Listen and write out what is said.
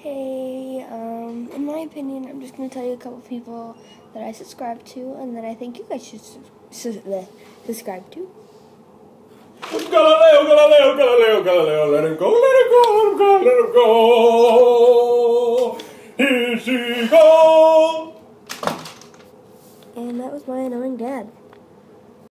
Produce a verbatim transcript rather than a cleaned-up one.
Okay, um, in my opinion, I'm just going to tell you a couple people that I subscribe to and that I think you guys should su su subscribe to. Galileo, Galileo, Galileo, Galileo, let him go, let him go, let him go, let him go. Here she goes. And that was my annoying dad.